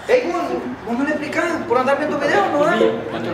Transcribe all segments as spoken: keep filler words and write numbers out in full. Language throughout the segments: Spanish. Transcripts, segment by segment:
Ey, ¿cómo, ¿cómo le explicas? ¿Por andar viendo videos, no? ¿Eh?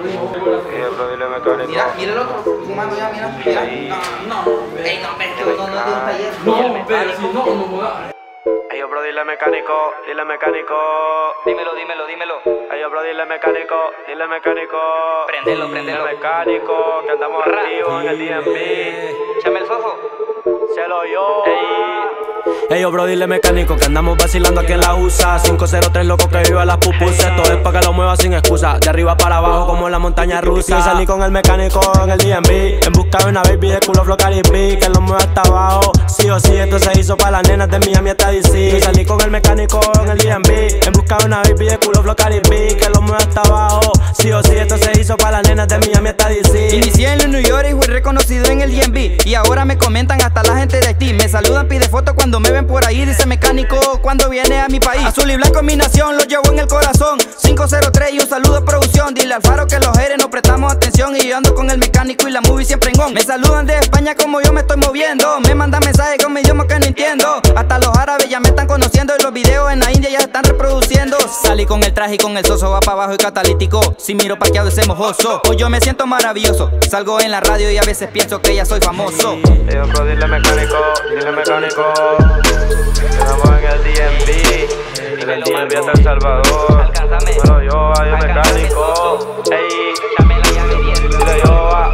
Mira, mira el otro, fumando ya, mira, mira. No, no, ey, no, ves que no, no es de un taller. No, pero si no, no jodas. Ey, yo, bro, dile mecánico, dile mecánico. Dímelo, dímelo, dímelo. Ey, yo, bro, dile mecánico, dile mecánico. Prendelo, prendelo. Dile mecánico, que andamos activos en el D M V. Échame el fojo. Se lo yo. Ey, yo, bro, dile mecánico que andamos vacilando aquí en la U S A. cinco cero tres loco que viva las pupusas. Todo es pa' que lo mueva sin excusa. De arriba para abajo como en la montaña rusa. Yo salí con el mecánico en el D M V en busca de una baby de culo flow Caribe que lo mueva hasta abajo. Sí o sí, esto se hizo para las nenas de Miami hasta D C. Yo salí con el mecánico en el D M V en busca de una baby de culo flow Caribe que lo mueva hasta abajo. Sí o sí, esto se hizo para las nenas de Miami hasta D C. Inicié en New York y fui reconocido en el D M V. Y ahora me comentan hasta la gente de Haití. Me saludan, pide fotos cuando me ven por ahí. Dice mecánico cuando viene a mi país. Azul y blanco mi nación, lo llevo en el corazón. Cinco cero tres y un saludo a producción. Dile al faro que los eres no prestamos atención. Y yo ando con el mecánico y la movie siempre en on. Me saludan de España como yo me estoy moviendo. Me mandan mensajes con mi idioma que no entiendo. Hasta los árabes ya me están conociendo. Y los videos en la India ya se están reproduciendo. Salí con el traje y con el soso va para abajo y catalítico. Si miro parqueado ese mojoso. Hoy yo me siento maravilloso. Salgo en la radio y a veces pienso que ya soy famoso. Ey, yo, bro, dile mecánico, dile mecánico. Estamos en el D M V, en el D M V hasta El Salvador. Pero yo, ay, mecánico. Ey, dile yo, va.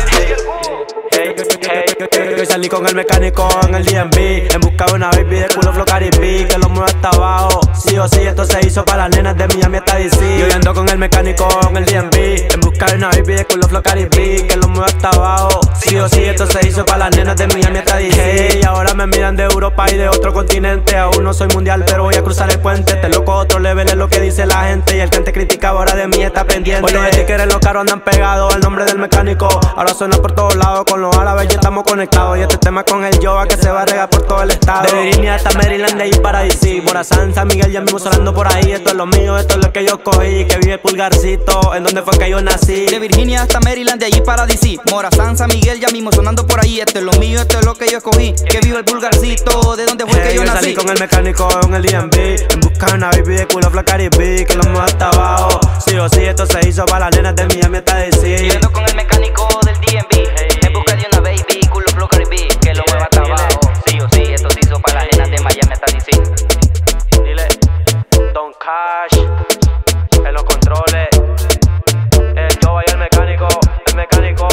Hey, hey, hey. Yo salí con el mecánico en el D M V en busca de una baby de culo flow Caribe que lo mueva hasta abajo. Sí o sí, esto se hizo para las nenas de Miami hasta D C. Yo ando con el mecánico en el D M V en busca de una baby de culo flow Caribe que lo mueva hasta abajo. Sí o sí, esto se hizo para las nenas de Miami hasta D C. Y ahora me miran de Europa y de otro continente. Aún no soy mundial, pero voy a cruzar el puente. Este loco otro level es lo que dice la gente. Y el que antes criticaba ahora de mí está pendiente. Hoy los stickers los caros andan pegados al nombre del mecánico. Ahora suena por todos lados con los árabes ya estamos conectados. Y este tema con el Yoba que se va a regar por todo el estado. De Virginia hasta Maryland, de ahí para D C. Morazán, San Miguel ya mismo sonando por ahí. Esto es lo mío, esto es lo que yo cogí. Que vive el Pulgarcito, en donde fue que yo nací. De Virginia hasta Maryland, de allí para D C. Morazán, San Miguel ya mismo sonando por ahí. Esto es lo mío, esto es lo que yo escogí. Que vive el Pulgarcito, de donde fue hey, que yo, yo nací. Salí con el mecánico en el D M V en busca de una baby de culo flow Caribe que lo mueva hasta abajo. Sí o sí, esto se hizo para las nenas de Miami hasta D C. Yo ando con el mecánico del D M V en busca de una baby culo flow Caribe que lo mueva hasta abajo. Sí o sí, esto se hizo para las nenas de Miami hasta D C. Dile, Don Cash, en los controles. El yo vaya el mecánico, el mecánico.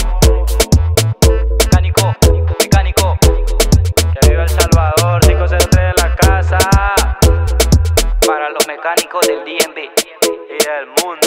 Mecánico, mecánico. Que viva El Salvador, cinco cero tres en la casa. Para los mecánicos del D M V Y el mundo.